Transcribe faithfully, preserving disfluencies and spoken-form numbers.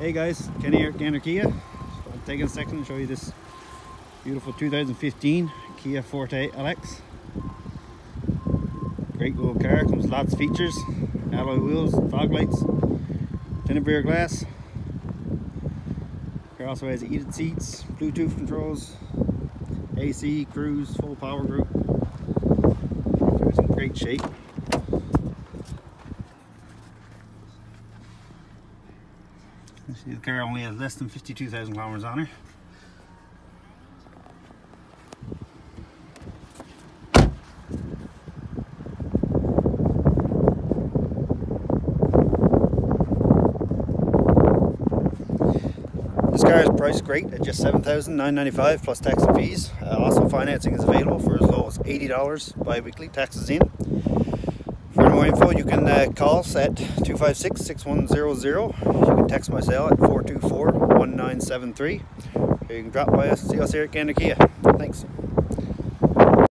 Hey guys, Kenny here at Kia. So I'm taking a second to show you this beautiful two thousand fifteen Kia Forte L X. Great little car, comes with lots of features: alloy wheels, fog lights, tinted rear glass. Car also has heated seats, Bluetooth controls, A C, cruise, full power group. It's in great shape. The car only has less than fifty-two thousand kilometers on her. This car is priced great at just seven thousand nine hundred ninety-five dollars plus tax and fees. Uh, also, financing is available for as low as eighty dollars bi-weekly, taxes in. For more info, you can uh, call us at two five six, six one zero zero. You can text my cell at four two four, one nine seven three. You can drop by us and see us here at Kia. Thanks.